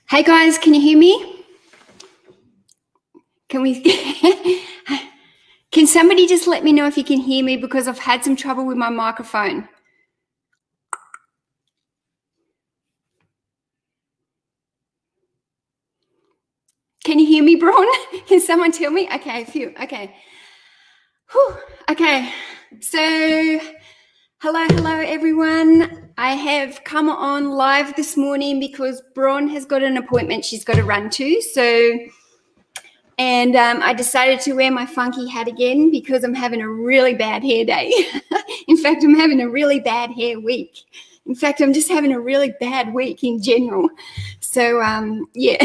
Hey guys, can you hear me? Can somebody just let me know if you can hear me, because I've had some trouble with my microphone. Can you hear me, Braun? Can someone tell me? Okay, phew, okay. Whew, okay, so hello everyone. I have come on live this morning because Braun has got an appointment she's got to run to. And I decided to wear my funky hat again because I'm having a really bad hair day. In fact, I'm having a really bad hair week. In fact, I'm just having a really bad week in general. So, yeah.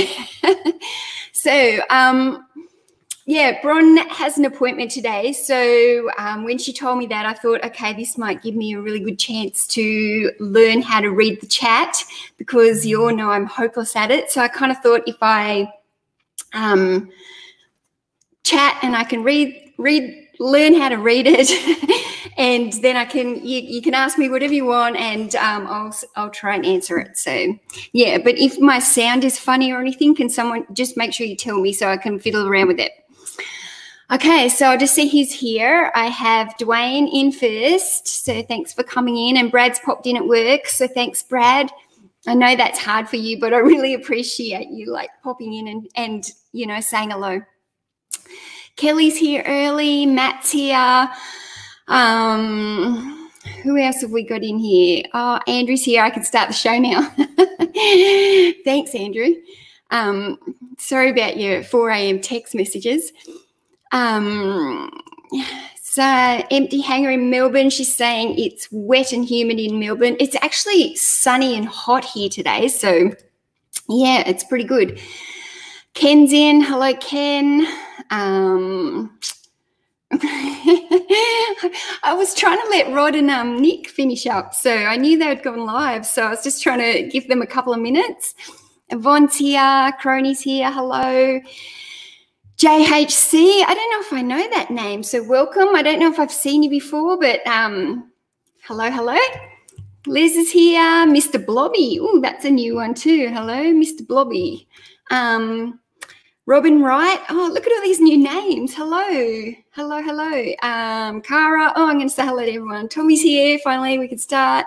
Yeah, Bron has an appointment today. So when she told me that, I thought, okay, this might give me a really good chance to learn how to read the chat, because you all know I'm hopeless at it. So I kind of thought if I chat and I can learn how to read it, and then I can, you can ask me whatever you want, and I'll try and answer it. So yeah, but if my sound is funny or anything, can someone just make sure you tell me so I can fiddle around with it. Okay, so I'll just see who's here. I have Dwayne in first, so thanks for coming in, and Brad's popped in at work, so thanks, Brad. I know that's hard for you, but I really appreciate you like popping in and you know, saying hello. Kelly's here early, Matt's here. Who else have we got in here? Oh, Andrew's here. I can start the show now. Thanks, Andrew. Sorry about your 4 a.m. text messages. So Empty Hanger in Melbourne, she's saying it's wet and humid in Melbourne. It's actually sunny and hot here today, so yeah, it's pretty good. Ken's in. Hello, Ken. I was trying to let Rod and Nick finish up, so I knew they had gone live, so I was just trying to give them a couple of minutes. Yvonne's here. Crony's here. Hello. JHC, I don't know if I know that name, so welcome. I don't know if I've seen you before, but hello. Liz is here. Mr. Blobby. Oh, that's a new one too. Hello, Mr. Blobby. Robin Wright. Oh, look at all these new names. Hello. Cara. Oh, I'm going to say hello to everyone. Tommy's here. Finally, we can start.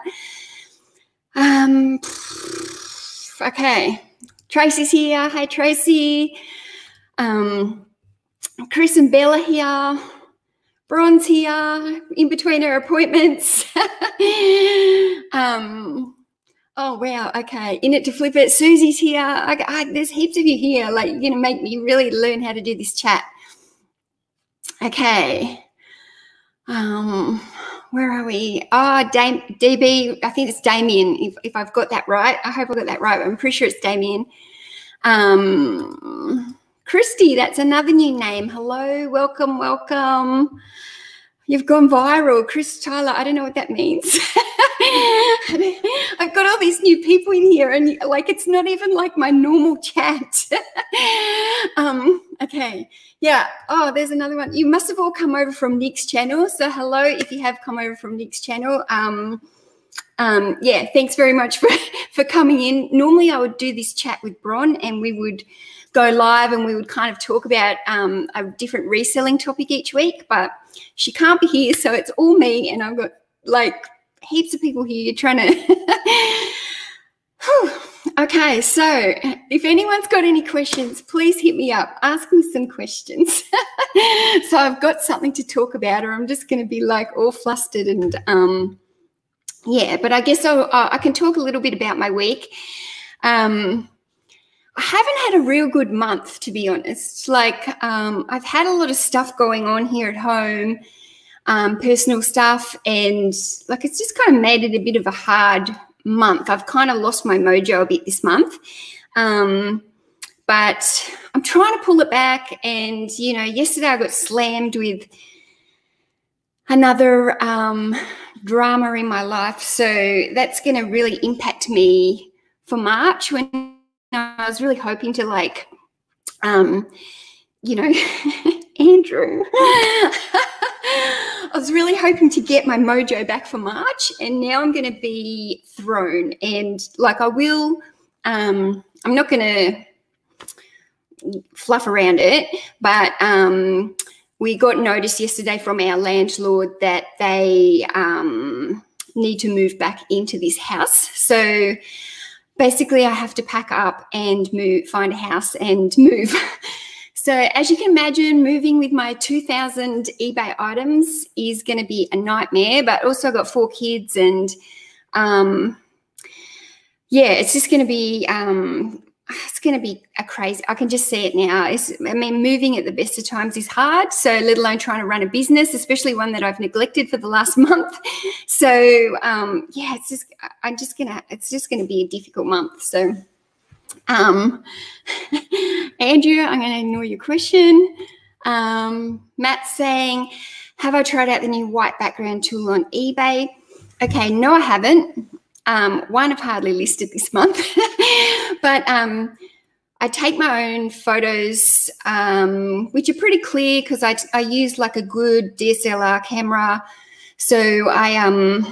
Okay. Tracy's here. Hey, Tracy. Chris and Bella here. Bron's here in between her appointments. Oh, wow. Okay. In it to flip it. Susie's here. There's heaps of you here. Like, you're going to make me really learn how to do this chat. Okay. Where are we? Oh, DB. I think it's Damien, if I've got that right. I hope I got that right. I'm pretty sure it's Damien. Christy, that's another new name. Hello. Welcome. You've gone viral, Chris Tyler. I don't know what that means. I've got all these new people in here, and like it's not even like my normal chat. Okay, yeah. Oh, there's another one. You must have all come over from Nick's channel. So hello, if you have come over from Nick's channel. Yeah, thanks very much for coming in. Normally, I would do this chat with Bron, and we would go live and we would kind of talk about a different reselling topic each week, but she can't be here, so it's all me, and I've got like heaps of people here trying to Okay, so if anyone's got any questions, please hit me up, ask me some questions. So I've got something to talk about, or I'm just going to be like all flustered. And yeah, but I guess I can talk a little bit about my week. I haven't had a real good month, to be honest. Like, I've had a lot of stuff going on here at home, personal stuff, and like it's just kind of made it a bit of a hard month. I've kind of lost my mojo a bit this month, but I'm trying to pull it back. And, you know, yesterday I got slammed with another drama in my life, so that's going to really impact me for March, when I was really hoping to, like, you know, Andrew, I was really hoping to get my mojo back for March, and now I'm going to be thrown. And like I will not going to fluff around it, but we got notice yesterday from our landlord that they need to move back into this house. So basically I have to pack up and move, find a house and move. So as you can imagine, moving with my 2,000 eBay items is going to be a nightmare, but also I've got 4 kids and yeah, it's just going to be a crazy, I can just see it now. I mean, moving at the best of times is hard, so let alone trying to run a business, especially one that I've neglected for the last month. So yeah, it's just gonna be a difficult month. So Andrew, I'm gonna ignore your question. Matt's saying, have I tried out the new white background tool on eBay? Okay, no, I haven't. One, I've hardly listed this month, but I take my own photos, which are pretty clear because I use like a good DSLR camera. So I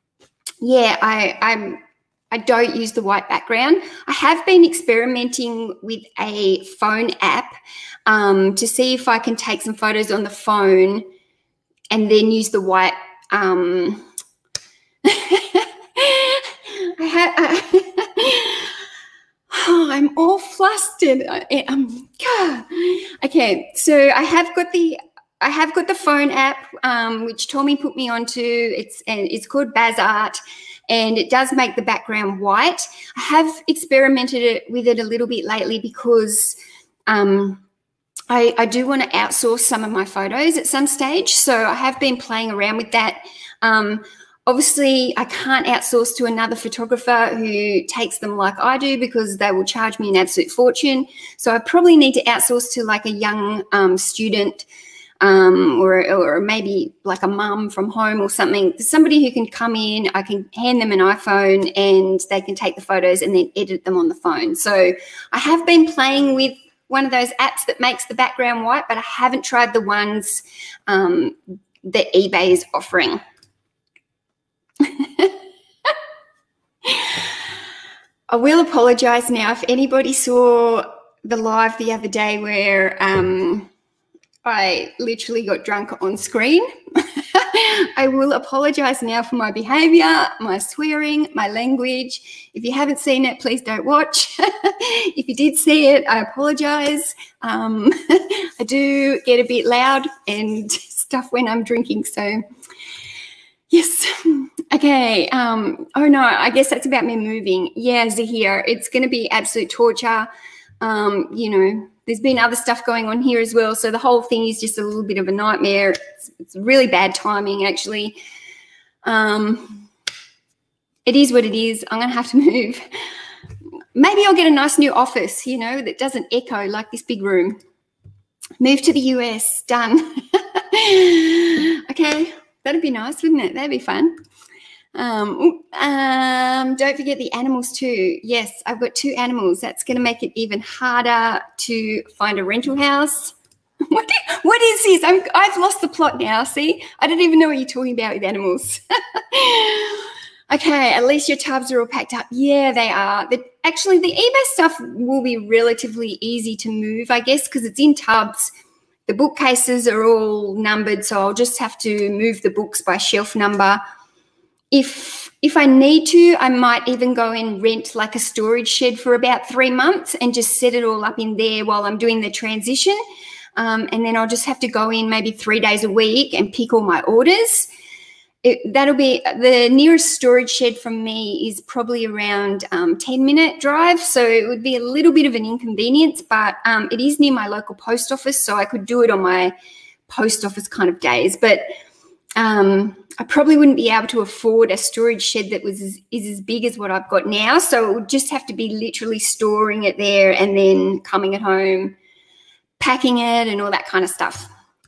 don't use the white background. I have been experimenting with a phone app to see if I can take some photos on the phone and then use the white. Oh, I'm all flustered. Okay, so I have got the phone app, which Tommy put me onto. It's called BazArt, and it does make the background white. I have experimented with it a little bit lately because I do want to outsource some of my photos at some stage. So I have been playing around with that. Obviously, I can't outsource to another photographer who takes them like I do because they will charge me an absolute fortune. So I probably need to outsource to like a young student or maybe like a mum from home or something, somebody who can come in, I can hand them an iPhone and they can take the photos and then edit them on the phone. So I have been playing with one of those apps that makes the background white, but I haven't tried the ones that eBay is offering. I will apologise now if anybody saw the live the other day where I literally got drunk on screen. I will apologise now for my behaviour, my swearing, my language. If you haven't seen it, please don't watch. If you did see it, I apologise. I do get a bit loud and stuff when I'm drinking, so yes. Okay. Oh no, I guess that's about me moving. Yeah, Zahir, it's going to be absolute torture. You know, there's been other stuff going on here as well. So the whole thing is just a little bit of a nightmare. It's really bad timing, actually. It is what it is. I'm going to have to move. Maybe I'll get a nice new office, you know, that doesn't echo like this big room. Move to the US. Done. Okay. That'd be nice, wouldn't it? That'd be fun. Don't forget the animals too. Yes, I've got 2 animals. That's going to make it even harder to find a rental house. What is this? I've lost the plot now, see? I don't even know what you're talking about with animals. Okay, at least your tubs are all packed up. Yeah, they are. Actually, the eBay stuff will be relatively easy to move, I guess, because it's in tubs. The bookcases are all numbered, so I'll just have to move the books by shelf number. If I need to, I might even go and rent like a storage shed for about 3 months and just set it all up in there while I'm doing the transition. And then I'll just have to go in maybe 3 days a week and pick all my orders. That'll be the nearest storage shed from me is probably around 10-minute drive. So it would be a little bit of an inconvenience, but it is near my local post office. So I could do it on my post office kind of days. But I probably wouldn't be able to afford a storage shed that is as big as what I've got now. So it would just have to be literally storing it there and then coming at home, packing it and all that kind of stuff.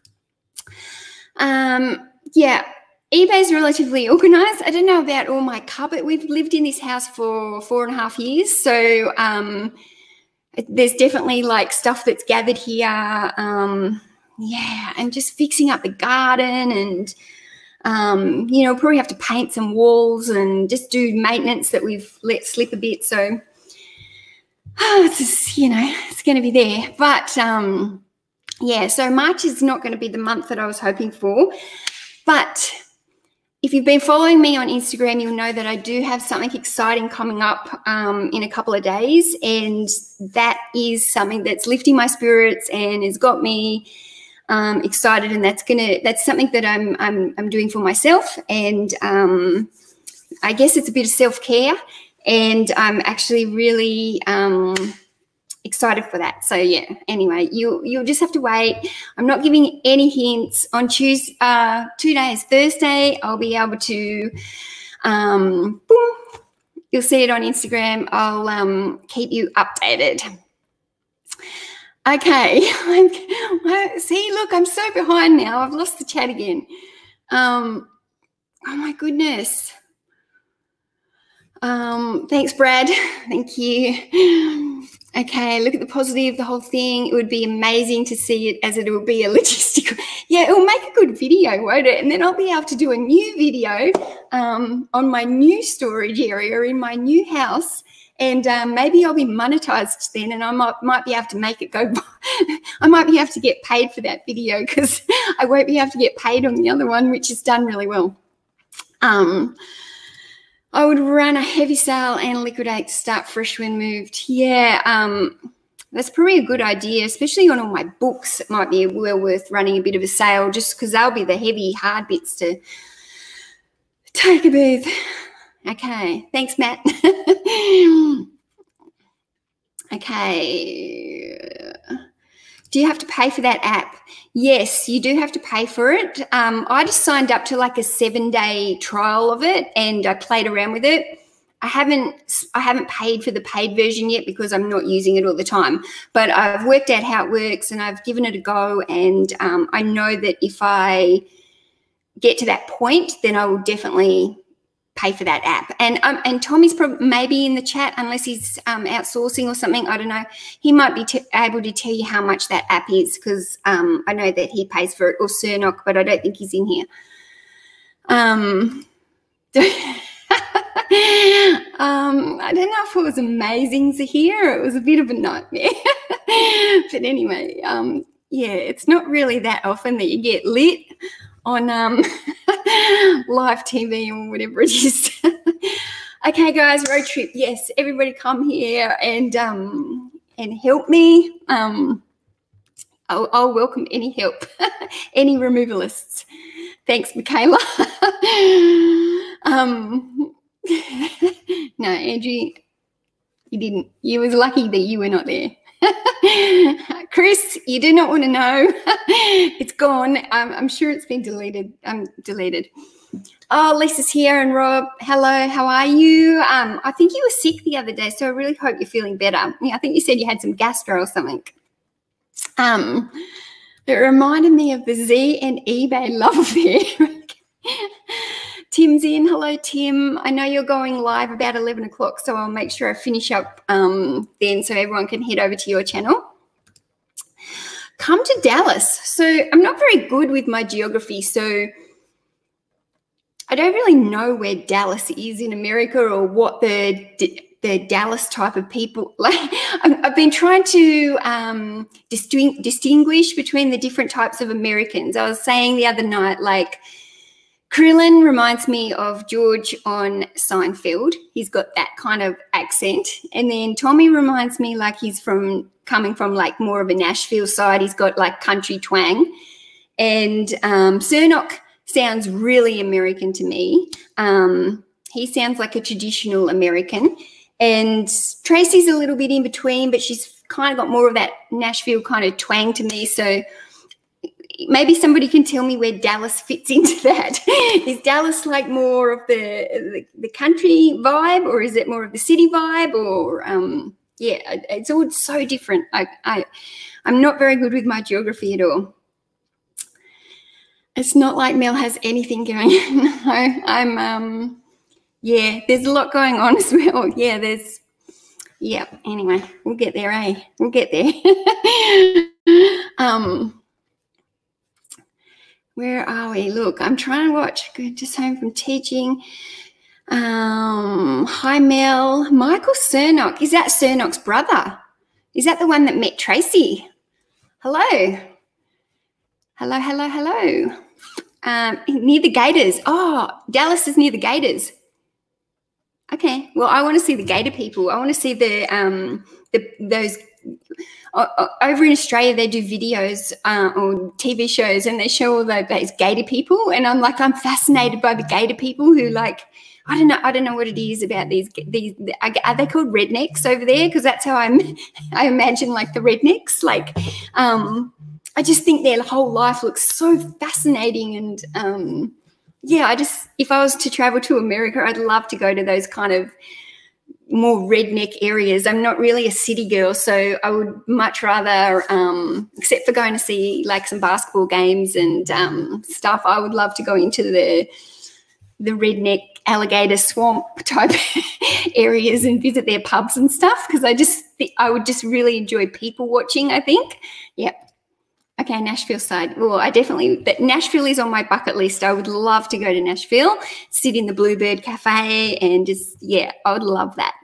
Yeah. eBay's relatively organised. I don't know about all my cupboard. We've lived in this house for 4.5 years. So there's definitely like stuff that's gathered here. Yeah, and just fixing up the garden and, you know, probably have to paint some walls and just do maintenance that we've let slip a bit. So it's just, you know, it's going to be there. But yeah, so March is not going to be the month that I was hoping for. But if you've been following me on Instagram, you'll know that I do have something exciting coming up in a couple of days, and that is something that's lifting my spirits and has got me excited. And that's something that I'm doing for myself, and I guess it's a bit of self-care, and I'm actually really excited for that. So yeah, anyway, you'll just have to wait. I'm not giving any hints. On Tuesday, 2 days, Thursday, I'll be able to boom, you'll see it on Instagram. I'll keep you updated. Okay. See, look, I'm so behind now. I've lost the chat again. Oh my goodness. Thanks, Brad. Thank you. Okay, look at the positive, the whole thing. It would be amazing to see it as it will be a logistical. Yeah, it will make a good video, won't it? And then I'll be able to do a new video on my new storage area in my new house. And maybe I'll be monetized then, and I might be able to make it go. I might be able to get paid for that video, because I won't be able to get paid on the other one, which is done really well. I would run a heavy sale and liquidate, start fresh when moved. Yeah, that's probably a good idea, especially on all my books. It might be well worth running a bit of a sale, just because they'll be the heavy, hard bits to take a booth. Okay, thanks, Matt. Okay. Do you have to pay for that app? Yes, you do have to pay for it. I just signed up to like a 7-day trial of it, and I played around with it. I haven't paid for the paid version yet because I'm not using it all the time. But I've worked out how it works, and I've given it a go. And I know that if I get to that point, then I will definitely pay for that app. And Tommy's probably maybe in the chat, unless he's outsourcing or something. I don't know. He might be able to tell you how much that app is, because I know that he pays for it, or Cernok, but I don't think he's in here. I don't know if it was amazing to hear. It was a bit of a nightmare. But anyway, yeah, it's not really that often that you get lit on live TV or whatever it is. Okay, guys, road trip. Yes, everybody come here and help me. I'll welcome any help, any removalists. Thanks, Michaela. No, Angie, you didn't. You was lucky that you were not there. Chris, you do not want to know. It's gone. I'm sure it's been deleted. Deleted. Oh, Lisa's here, and Rob. Hello, how are you? I think you were sick the other day, so I really hope you're feeling better. Yeah, I think you said you had some gastro or something. It reminded me of the Z and eBay love affair. Tim's in. Hello, Tim. I know you're going live about 11 o'clock, so I'll make sure I finish up then so everyone can head over to your channel. Come to Dallas. So I'm not very good with my geography, so I don't really know where Dallas is in America, or what the Dallas type of people like. I've been trying to distinguish between the different types of Americans. I was saying the other night, like, Krillin reminds me of George on Seinfeld. He's got that kind of accent. And then Tommy reminds me like he's coming from like more of a Nashville side. He's got like country twang. And Cernok sounds really American to me. He sounds like a traditional American. And Tracy's a little bit in between, but she's kind of got more of that Nashville kind of twang to me. So maybe somebody can tell me where Dallas fits into that. Is Dallas like more of the country vibe, or is it more of the city vibe? Or yeah, it's all so different. I'm not very good with my geography at all. It's not like Mel has anything going on. No, yeah, there's a lot going on as well. Yeah, anyway, we'll get there, eh? We'll get there. Where are we? Look, I'm trying to watch. Just home from teaching. Hi, Mel. Michael Cernock. Is that Cernock's brother? Is that the one that met Tracy? Hello. Hello, hello, hello. Near the Gators. Oh, Dallas is near the Gators. Okay. Well, I want to see the Gator people. I want to see those over in Australia. They do videos or TV shows, and they show all those Gator people. And I'm fascinated by the Gator people who I don't know what it is about these. Are they called rednecks over there? Because that's how I imagine the rednecks. I just think their whole life looks so fascinating, and if I was to travel to America, I'd love to go to those kind of more redneck areas. I'm not really a city girl, so I would much rather, except for going to see some basketball games and stuff, I would love to go into the redneck alligator swamp type areas and visit their pubs and stuff, because I would just really enjoy people watching, I think. Yep. Okay, Nashville side. Well, Nashville is on my bucket list. I would love to go to Nashville, sit in the Bluebird Cafe, and I would love that.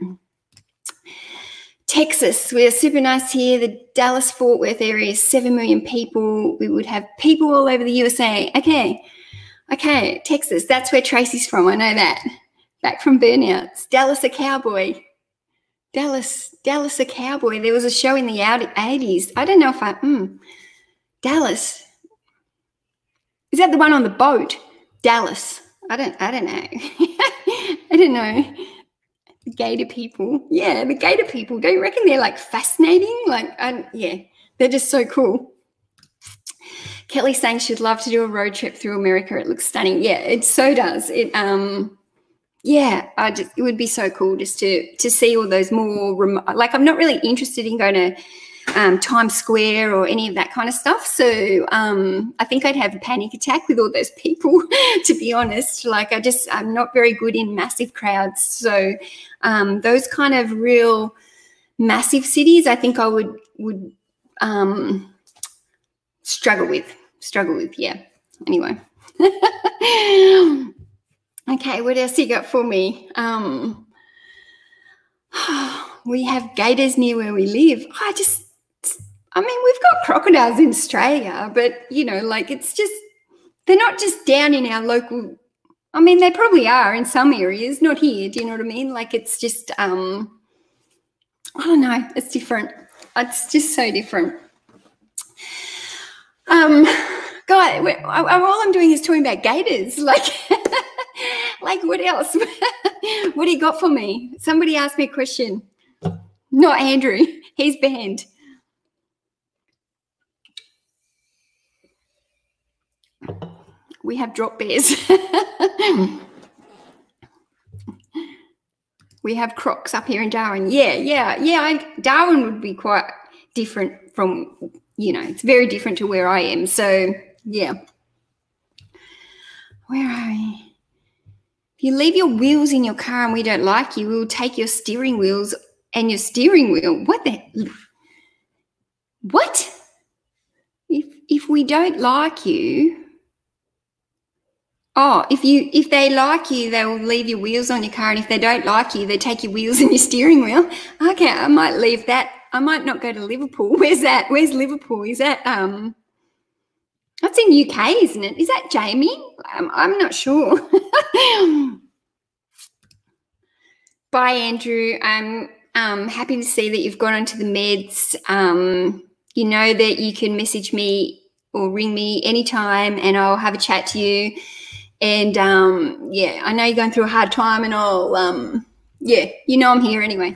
Texas, we're super nice here. The Dallas-Fort Worth area is 7 million people. We would have people all over the USA. Okay, Texas, that's where Tracy's from. I know that. Back from Burnouts. Dallas a cowboy. Dallas a cowboy. There was a show in the 80s. I don't know if Dallas. Is that the one on the boat? Dallas. I don't know. I don't know. The Gator people. Yeah, the Gator people. Don't you reckon they're fascinating? They're just so cool. Kelly saying she'd love to do a road trip through America. It looks stunning. Yeah, it so does. It it would be so cool just to see all those more remote. I'm not really interested in going to Times Square or any of that kind of stuff. So I think I'd have a panic attack with all those people, to be honest. I'm not very good in massive crowds. So those kind of real massive cities, I think I would struggle with. Yeah. Anyway. Okay, what else you got for me? We have gators near where we live. We've got crocodiles in Australia, but, it's just, they're not just down in our local, they probably are in some areas, not here, do you know what I mean? It's just, I don't know, it's different. It's just so different. God, all I'm doing is talking about gators. What else? What do you got for me? Somebody asked me a question. Not Andrew. He's banned. We have drop bears. We have crocs up here in Darwin. Yeah. Darwin would be quite different from, it's very different to where I am. So, yeah. Where are we? If you leave your wheels in your car and we don't like you, we'll take your steering wheels and your steering wheel. What? If we don't like you, if they like you, they will leave your wheels on your car, and if they don't like you, they take your wheels and your steering wheel. Okay, I might leave that. I might not go to Liverpool. Where's that? Where's Liverpool? Is that that's in UK, isn't it? Is that Jamie? I'm not sure. Bye, Andrew. I'm happy to see that you've gone onto the meds. You know that you can message me or ring me anytime, and I'll have a chat to you. And I know you're going through a hard time, and I'll I'm here anyway.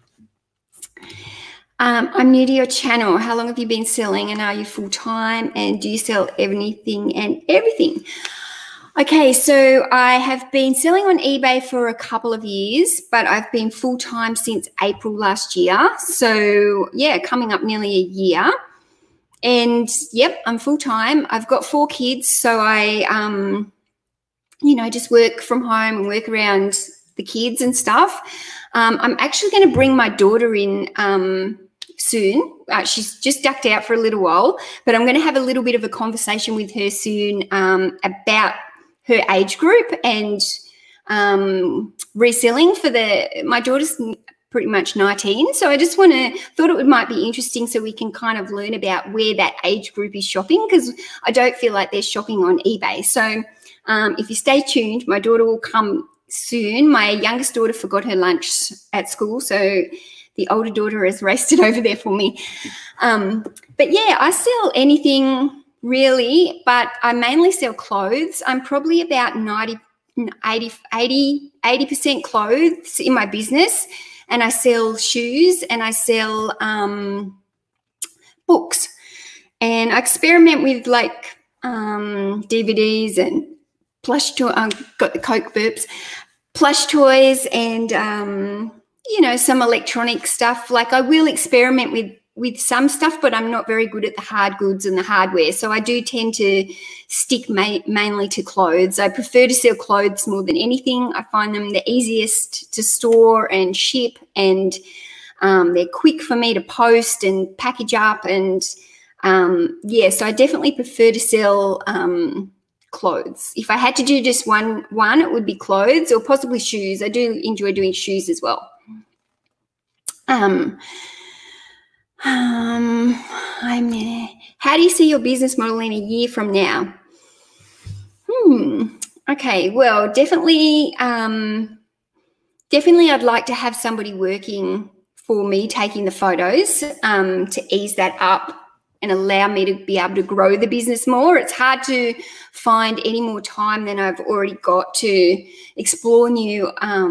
I'm new to your channel. How long have you been selling, and are you full-time, and do you sell anything and everything? Okay, so I have been selling on eBay for a couple of years, but I've been full-time since April last year. So, yeah, coming up nearly a year. And, yep, I'm full-time. I've got 4 kids, so I, just work from home and work around the kids and stuff. I'm actually going to bring my daughter in soon. She's just ducked out for a little while, but I'm going to have a little bit of a conversation with her soon about her age group and reselling for my daughter's pretty much 19. So I just thought it might be interesting so we can kind of learn about where that age group is shopping, because I don't feel like they're shopping on eBay. So if you stay tuned, my daughter will come soon. My youngest daughter forgot her lunch at school, so the older daughter has raced it over there for me. But yeah, I sell anything really, but I mainly sell clothes. I'm probably about 80% clothes in my business, and I sell shoes and I sell books, and I experiment with like DVDs and plush toy. Got the Coke burps, plush toys, and you know, some electronic stuff. Like I will experiment with some stuff, but I'm not very good at the hard goods and the hardware. So I do tend to stick mainly to clothes. I prefer to sell clothes more than anything. I find them the easiest to store and ship, and they're quick for me to post and package up. And yeah, so I definitely prefer to sell clothes. If I had to do just one, it would be clothes or possibly shoes. I do enjoy doing shoes as well. How do you see your business model in a year from now? Okay, well, definitely I'd like to have somebody working for me taking the photos to ease that up and allow me to be able to grow the business more. It's hard to find any more time than I've already got to explore new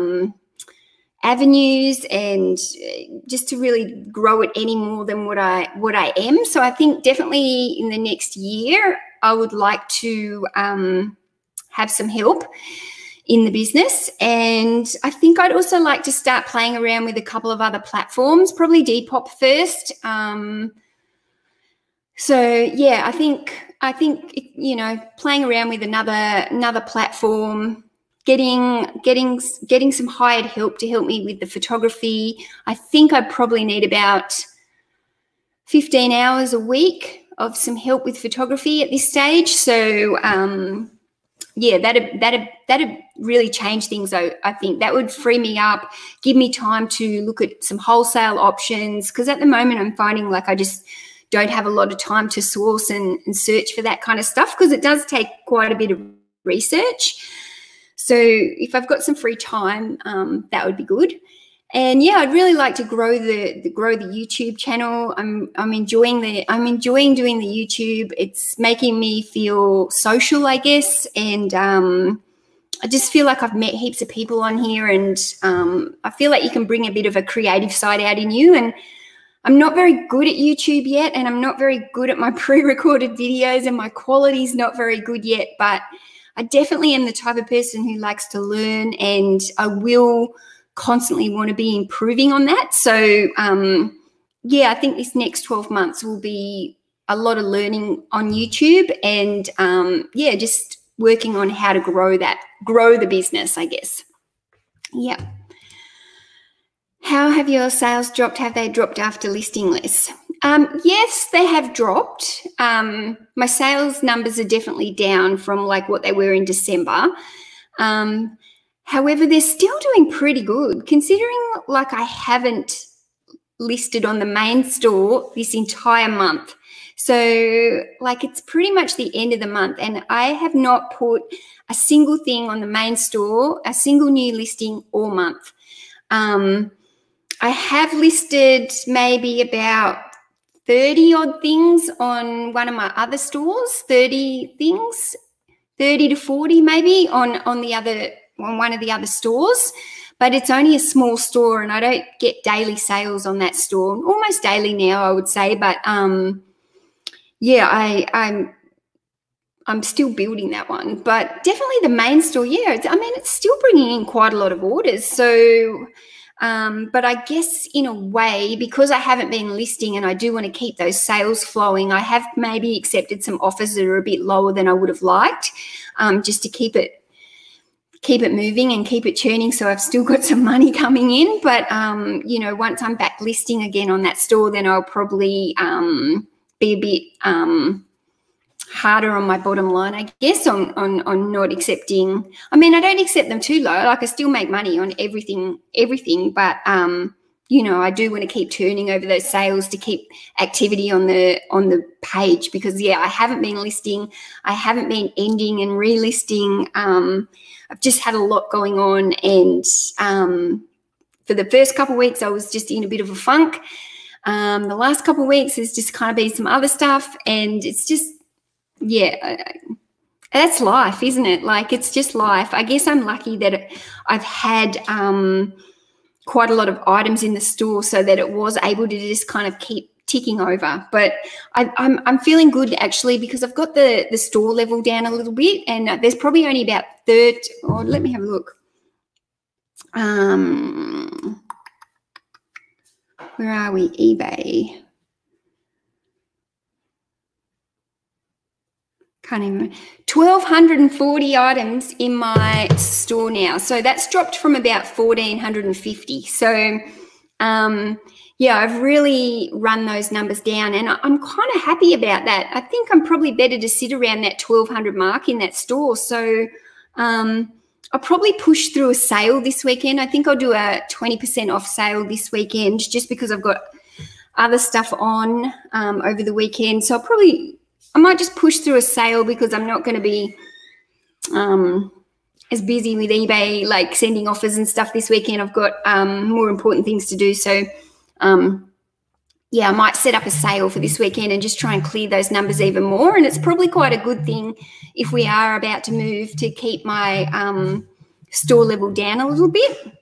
avenues and just to really grow it any more than what I am. So I think definitely in the next year, I would like to have some help in the business. And I think I'd also like to start playing around with a couple of other platforms, probably Depop first. So yeah, I think you know, playing around with another platform, getting some hired help to help me with the photography. I think I probably need about 15 hours a week of some help with photography at this stage. So yeah, that'd really change things. I think that would free me up, give me time to look at some wholesale options, because at the moment I'm finding like I just don't have a lot of time to source and search for that kind of stuff, because it does take quite a bit of research. So if I've got some free time, that would be good. And yeah, I'd really like to grow the YouTube channel. I'm enjoying doing the YouTube. It's making me feel social, I guess, and I just feel like I've met heaps of people on here, and I feel like you can bring a bit of a creative side out in you. And I'm not very good at YouTube yet, and I'm not very good at my pre-recorded videos, and my quality's not very good yet, but I definitely am the type of person who likes to learn, and I will constantly want to be improving on that. So yeah, I think this next 12 months will be a lot of learning on YouTube, and yeah, just working on how to grow the business, I guess. Yeah. How have your sales dropped? Have they dropped after listing less? Yes, they have dropped. My sales numbers are definitely down from like what they were in December. However, they're still doing pretty good, considering like I haven't listed on the main store this entire month. So like it's pretty much the end of the month, and I have not put a single thing on the main store, a single new listing all month. I have listed maybe about 30 odd things on one of my other stores, 30 things, 30 to 40 maybe on one of the other stores, but it's only a small store, and I don't get daily sales on that store. Almost daily now, I would say, but yeah, I'm still building that one. But definitely the main store, yeah, I mean, it's still bringing in quite a lot of orders. So but I guess in a way, because I haven't been listing and I do want to keep those sales flowing, I have maybe accepted some offers that are a bit lower than I would have liked, just to keep it moving and keep it churning, so I've still got some money coming in. But you know, once I'm back listing again on that store, then I'll probably be a bit harder on my bottom line, I guess, on not accepting. I mean, I don't accept them too low. Like, I still make money on everything, but you know, I do want to keep turning over those sales to keep activity on the page, because yeah, I haven't been listing, I haven't been ending and relisting. I've just had a lot going on, and for the first couple of weeks I was just in a bit of a funk. The last couple of weeks has just kind of been some other stuff, and it's just, yeah, that's life, isn't it? Like, it's just life. I guess I'm lucky that I've had quite a lot of items in the store, so that it was able to just kind of keep ticking over. But I'm feeling good, actually, because I've got the store level down a little bit, and there's probably only about 30. Oh, let me have a look. Where are we? eBay. Can't even. 1,240 items in my store now. So that's dropped from about 1,450. So, yeah, I've really run those numbers down, and I'm kind of happy about that. I think I'm probably better to sit around that 1,200 mark in that store. So, I'll probably push through a sale this weekend. I think I'll do a 20% off sale this weekend, just because I've got other stuff on over the weekend. So I might just push through a sale, because I'm not going to be as busy with eBay, like sending offers and stuff this weekend. I've got more important things to do. So, yeah, I might set up a sale for this weekend and just try and clear those numbers even more. And it's probably quite a good thing if we are about to move, to keep my store level down a little bit.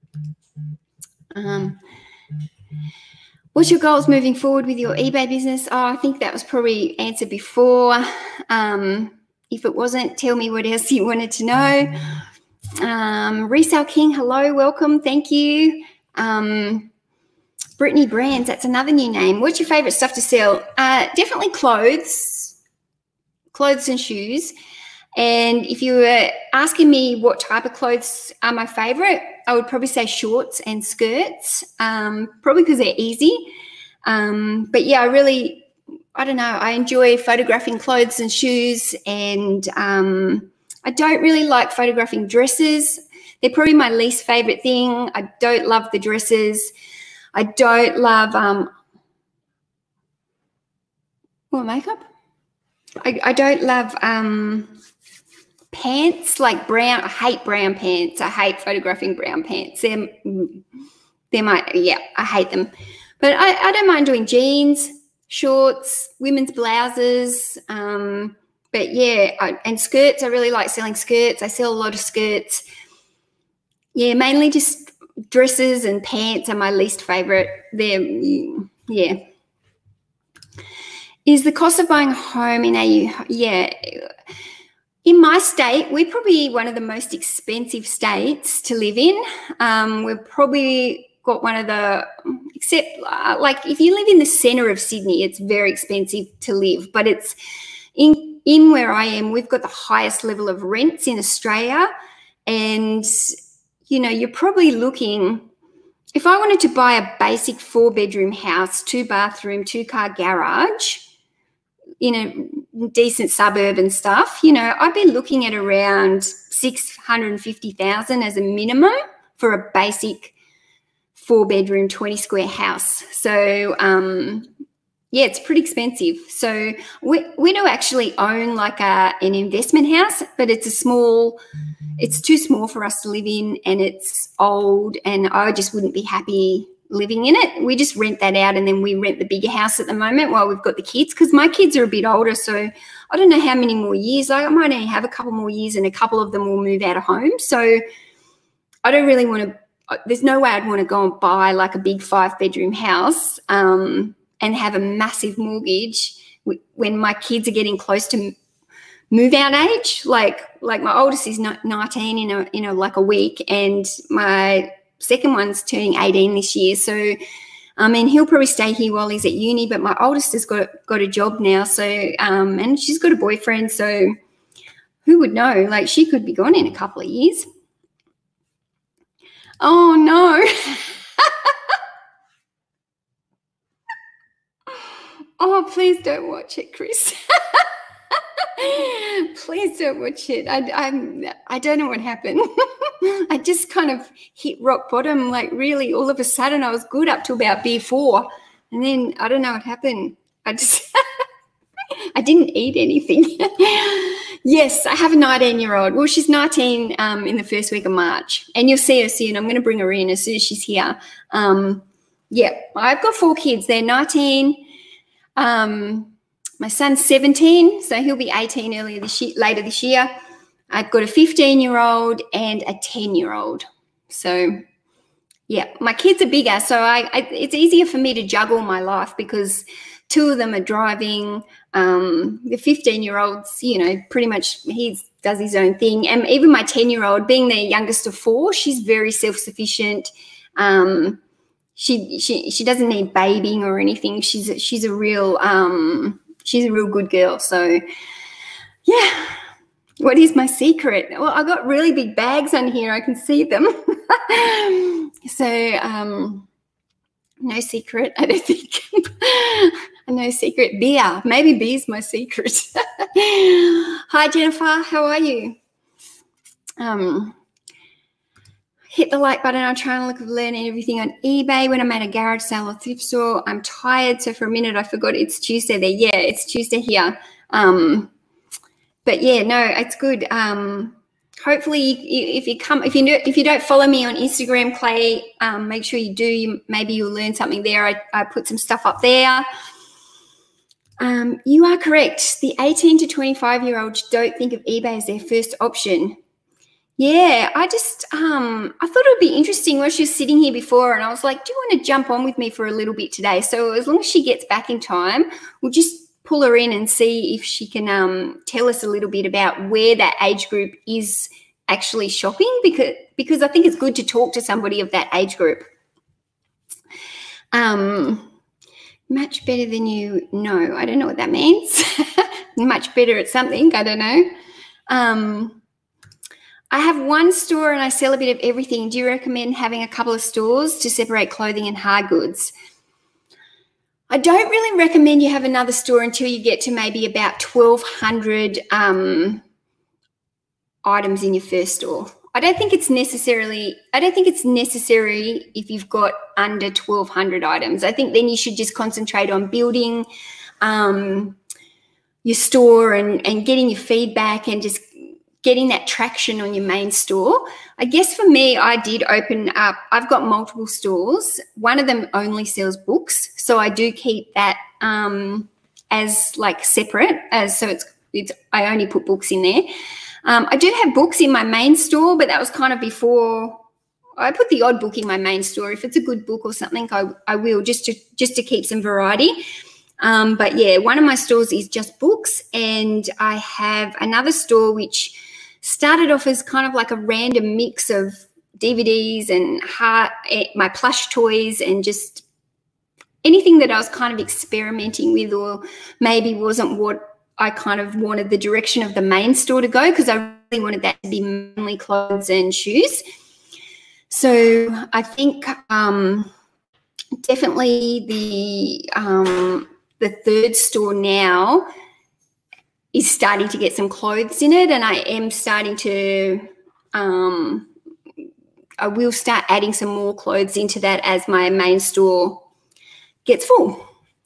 What's your goals moving forward with your eBay business? Oh, I think that was probably answered before. If it wasn't, tell me what else you wanted to know. Resale King, hello, welcome, thank you. Brittany Brands, that's another new name. What's your favourite stuff to sell? Definitely clothes and shoes. And if you were asking me what type of clothes are my favourite, I would probably say shorts and skirts, probably because they're easy. But yeah, I don't know, I enjoy photographing clothes and shoes, and I don't really like photographing dresses. They're probably my least favourite thing. I don't love the dresses. I don't love makeup. I don't love pants, like brown. I hate brown pants. I hate photographing brown pants. I hate them. But I don't mind doing jeans, shorts, women's blouses. But yeah, and skirts. I really like selling skirts. I sell a lot of skirts. Yeah, mainly just dresses and pants are my least favorite. Yeah. Is the cost of buying a home in AU? Yeah. In my state, we're probably one of the most expensive states to live in. We've probably got one of the, except like if you live in the centre of Sydney, it's very expensive to live. But it's in where I am, we've got the highest level of rents in Australia. And, you know, you're probably looking, if I wanted to buy a basic 4-bedroom house, 2-bathroom, 2-car garage in a decent suburb and stuff, you know, I'd be looking at around 650,000 as a minimum for a basic 4-bedroom, 20-square house. So, yeah, it's pretty expensive. So we do actually own like an investment house, but it's too small for us to live in, and it's old, and I just wouldn't be happy living in it. We just rent that out, and then we rent the bigger house at the moment while we've got the kids, because my kids are a bit older, so I don't know how many more years. I might only have a couple more years, and a couple of them will move out of home. So I don't really want to, there's no way I'd want to go and buy like a big 5-bedroom house and have a massive mortgage when my kids are getting close to move out age. Like my oldest is 19 in like a week, and my second one's turning 18 this year. So, I mean, he'll probably stay here while he's at uni, but my oldest has got a job now. So, and she's got a boyfriend. So who would know? Like, she could be gone in a couple of years. Oh, no. Oh, please don't watch it, Chris. Please don't watch it. I don't know what happened. I just kind of hit rock bottom. Like really, all of a sudden, I was good up to about beer 4, and then I don't know what happened. I just I didn't eat anything. Yes, I have a 19-year-old. Well, she's 19 in the first week of March, and you'll see her soon. I'm going to bring her in as soon as she's here. Yeah, I've got 4 kids. They're 19. My son's 17, so he'll be 18 later this year. I've got a 15-year-old and a 10-year-old. So, yeah, my kids are bigger, so it's easier for me to juggle my life because 2 of them are driving. The 15-year-old's, you know, pretty much he does his own thing. And even my 10-year-old, being the youngest of 4, she's very self-sufficient. She doesn't need babying or anything. She's a real good girl. So, yeah. What is my secret? Well, I got really big bags on here. I can see them. So, no secret, I don't think. No secret. Beer. Maybe beer's my secret. Hi, Jennifer. How are you? Hit the like button. I'm trying to learn everything on eBay when I'm at a garage sale or thrift store. I'm tired, so for a minute I forgot it's Tuesday there. Yeah, it's Tuesday here. But yeah, no, it's good. Hopefully, if you don't follow me on Instagram, Clay, make sure you do. Maybe you'll learn something there. I put some stuff up there. You are correct. The 18 to 25-year-olds don't think of eBay as their first option. Yeah, I just I thought it would be interesting when she was sitting here before, and I was like, do you want to jump on with me for a little bit today? So as long as she gets back in time, we'll just pull her in and see if she can tell us a little bit about where that age group is actually shopping, because I think it's good to talk to somebody of that age group. Much better than you know. I don't know what that means. Much better at something. I don't know. I have one store and I sell a bit of everything. Do you recommend having a couple of stores to separate clothing and hard goods? I don't really recommend you have another store until you get to maybe about 1,200 items in your first store. I don't think it's necessary if you've got under 1,200 items. I think then you should just concentrate on building your store and getting your feedback and just getting that traction on your main store. I guess for me, I did open up, I've got multiple stores. One of them only sells books. So I do keep that as like separate, so I only put books in there. I do have books in my main store, but that was kind of before. I put the odd book in my main store. If it's a good book or something, I will just to keep some variety. But yeah, one of my stores is just books, and I have another store which started off as kind of like a random mix of DVDs and my plush toys and just anything that I was kind of experimenting with, or maybe wasn't what I kind of wanted the direction of the main store to go, because I really wanted that to be mainly clothes and shoes. So I think definitely the third store now is starting to get some clothes in it, and I am starting to I will start adding some more clothes into that as my main store gets full.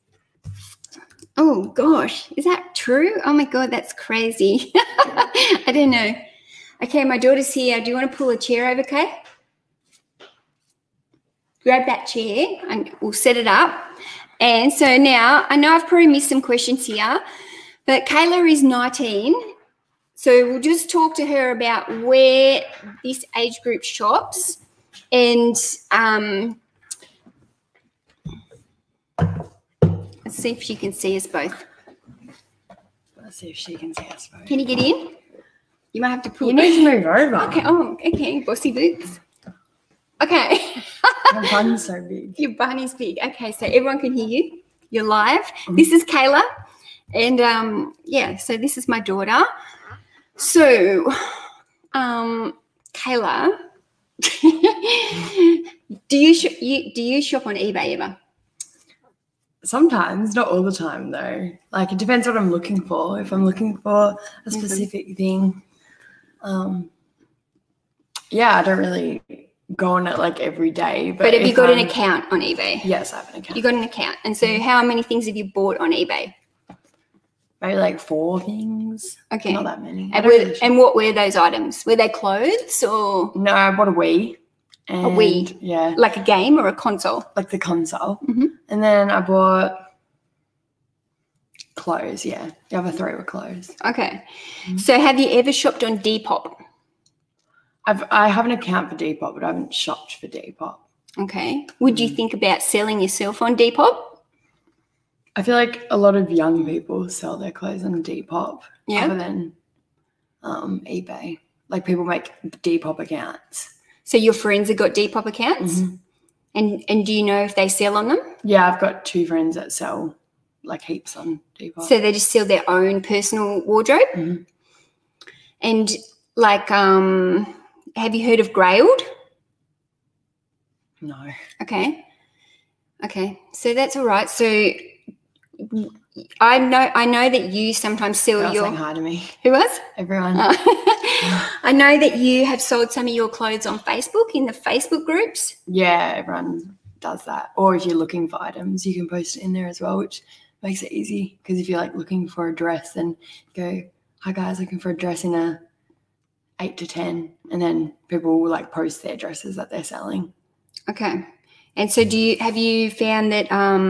Oh gosh, is that true? Oh my God, that's crazy. I don't know. Okay, my daughter's here. Do you want to pull a chair over, Kay? Grab that chair and we'll set it up. And so now, I know I've probably missed some questions here, but Kayla is 19. So we'll just talk to her about where this age group shops, and let's see if she can see us both. Let's see if she can see us both. Can you get in? You might have to pull. You need to move over. Okay. Oh, okay. Bossy boots. Okay. Your bun's so big. Your bun is big. Okay, so everyone can hear you. You're live. This is Kayla, and yeah, so this is my daughter. So, Kayla, do you shop on eBay ever? Sometimes, not all the time though. Like it depends what I'm looking for. If I'm looking for a specific thing, yeah, I don't really go on it like every day. But have you got an account on eBay? Yes, I have an account. You got an account. And so how many things have you bought on eBay? Maybe like 4 things. Okay. Not that many. And what were those items? Were they clothes or? No, I bought a Wii. A Wii? Yeah. Like a game or a console? Like the console. Mm-hmm. And then I bought clothes, yeah. The other 3 were clothes. Okay. So have you ever shopped on Depop? I have an account for Depop, but I haven't shopped for Depop. Okay. Would you think about selling yourself on Depop? I feel like a lot of young people sell their clothes on Depop other than eBay. Like people make Depop accounts. So your friends have got Depop accounts? Mm-hmm. And do you know if they sell on them? Yeah, I've got 2 friends that sell like heaps on Depop. So they just sell their own personal wardrobe? Mm-hmm. And like have you heard of Grailed? No. Okay. So that's all right. So I know that you sometimes sell your. Saying hi to me. Who was? Everyone. I know that you have sold some of your clothes on Facebook in the Facebook groups. Yeah, everyone does that. Or if you're looking for items, you can post it in there as well, which makes it easy. Because if you're like looking for a dress, then go, hi guys, looking for a dress in a 8 to 10, and then people will like post their dresses that they're selling. Okay. And so have you found that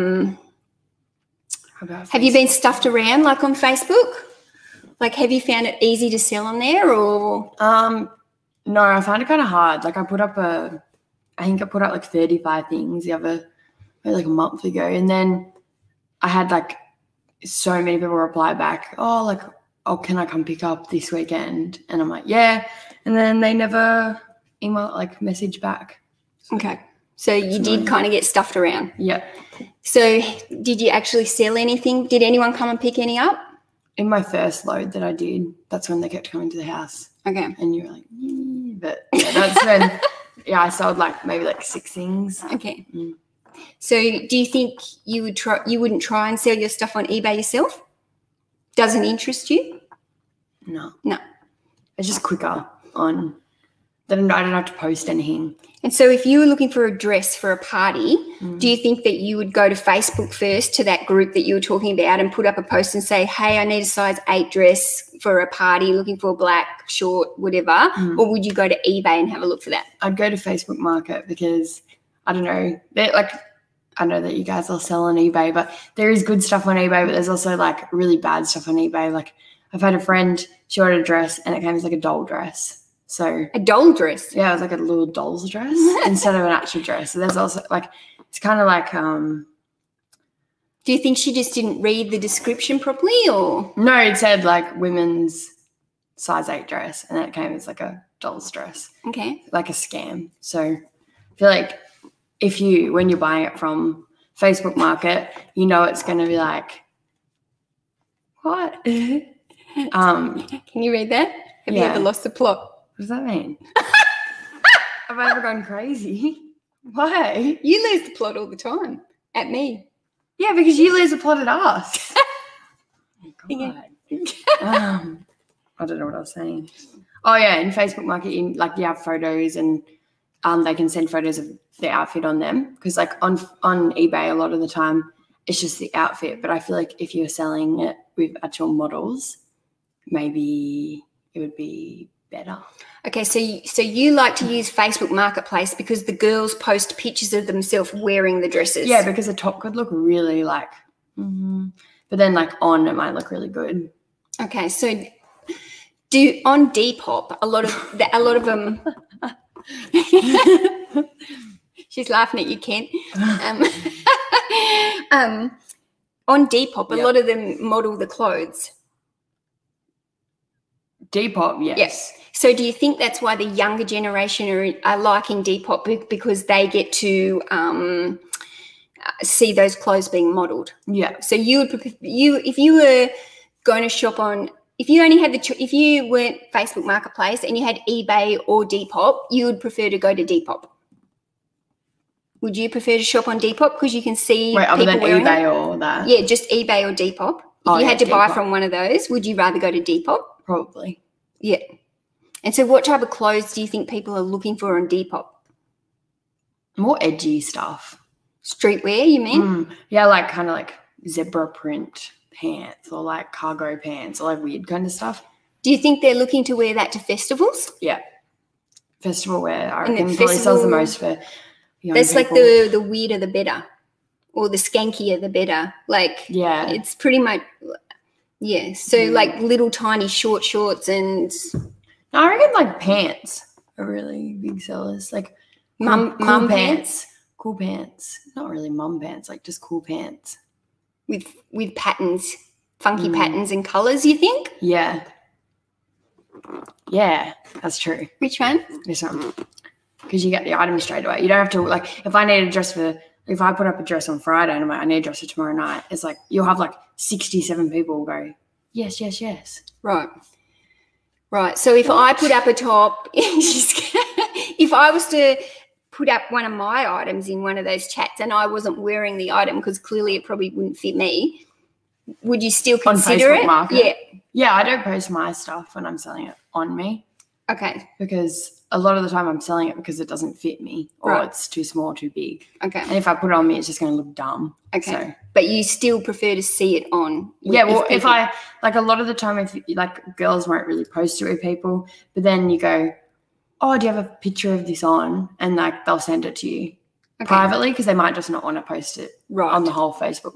have you been stuffed around like on Facebook? Like have you found it easy to sell on there or? No, I find it kind of hard. Like I put up like 35 things maybe like a month ago, and then I had like so many people reply back, oh, can I come pick up this weekend? And I'm like, yeah. And then they never message back. Okay. So you did kind of get stuffed around. Yeah. So did you actually sell anything? Did anyone come and pick any up? In my first load that I did, that's when they kept coming to the house. Okay. And you were like, but yeah, that's when, I sold maybe 6 things. Okay. So do you think you wouldn't try and sell your stuff on eBay yourself? Doesn't interest you? No. It's just quicker on. I don't have to post anything. And so if you were looking for a dress for a party, do you think that you would go to Facebook first to that group that you were talking about and put up a post and say, hey, I need a size 8 dress for a party, looking for a black, short, whatever? Or would you go to eBay and have a look for that? I'd go to Facebook Market because, I don't know, I know that you guys all sell on eBay, but there is good stuff on eBay, but there's also really bad stuff on eBay. Like I've had a friend, she ordered a dress and it came as a doll dress. So a doll dress? Yeah, it was like a little doll's dress instead of an actual dress. So there's also it's kind of like do you think she just didn't read the description properly or? No, it said women's size 8 dress and then it came as a doll's dress. Okay. Like a scam. So I feel like when you're buying it from Facebook Market, it's going to be what? Can you read that? Have you ever lost the plot? What does that mean? Have I ever gone crazy? Why? You lose the plot all the time at me. Yeah, because you lose the plot at us. Oh, God. I don't know what I was saying. Oh, yeah, in Facebook Market, you have photos and they can send photos of the outfit on them because on eBay a lot of the time it's just the outfit. But I feel like if you're selling it with actual models, maybe it would be better. Okay, so you like to use Facebook Marketplace because the girls post pictures of themselves wearing the dresses. Yeah, because the top could look really but then on it might look really good. Okay, so on Depop a lot of them. She's laughing at you, Kent. On Depop, a lot of them model the clothes. Depop, yes. Yes. So do you think that's why the younger generation are liking Depop because they get to see those clothes being modelled? Yeah. So if you were going to shop on, if you only had if you weren't Facebook Marketplace and you had eBay or Depop, you would prefer to go to Depop. Would you prefer to shop on Depop because you can see Wait, other people than wearing eBay it? or that? Yeah, just eBay or Depop. If you had to buy from one of those, would you rather go to Depop? Probably. Yeah. And so what type of clothes do you think people are looking for on Depop? More edgy stuff. Streetwear, you mean? Yeah, like kind of like zebra print pants or like cargo pants or like weird kind of stuff. Do you think they're looking to wear that to festivals? Yeah. Festival wear, I And reckon probably sells the most for young that's people. like the weirder the better, or the skankier the better. Like, yeah, it's pretty much, yeah. So like little tiny short shorts and. I reckon like pants are really big sellers. Like mum pants. Cool pants. Not really mum pants, like just cool pants. With patterns, funky patterns and colours, you think? Yeah. Yeah, that's true. Which one? This one. Because you get the item straight away. You don't have to, like, if I need a dress if I put up a dress on Friday and I'm like, I need a dress for tomorrow night, it's like you'll have like 67 people go, yes, yes, yes. Right. Right. So if I put up a top, if I was to put up one of my items in one of those chats and I wasn't wearing the item because clearly it probably wouldn't fit me, would you still consider on Facebook it? Market? Yeah. Yeah, I don't post my stuff when I'm selling it on me. Okay. Because a lot of the time I'm selling it because it doesn't fit me or it's too small, too big. Okay. And if I put it on me, it's just going to look dumb. Okay. So. But you still prefer to see it on. Yeah, well, if I, like a lot of the time, if like girls won't really post it with people, but then you go, oh, do you have a picture of this on? And like they'll send it to you privately because they might just not want to post it on the whole Facebook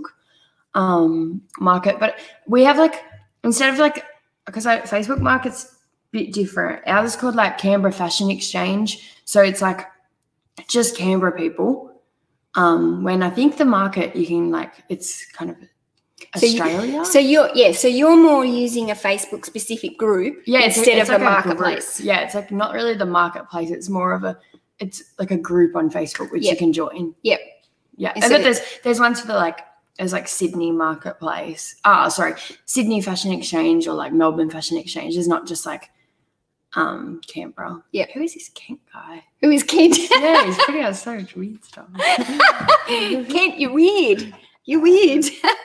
market. But we have like, instead of like, because Facebook Market's a bit different. Ours is called like Canberra Fashion Exchange. So it's like just Canberra people. When I think the market you can like, it's kind of Australia. So you're more using a Facebook specific group instead of the marketplace. Yeah, it's like not really the marketplace. It's more of it's like a group on Facebook which you can join. Yep. Yeah. And so there's ones for there's like Sydney Marketplace. Sydney Fashion Exchange or like Melbourne Fashion Exchange. There's not just like Canberra. Yeah. Who is this Kent guy? Who is Kent? Yeah, he's putting out so much weird stuff. Kent, you're weird. You're weird.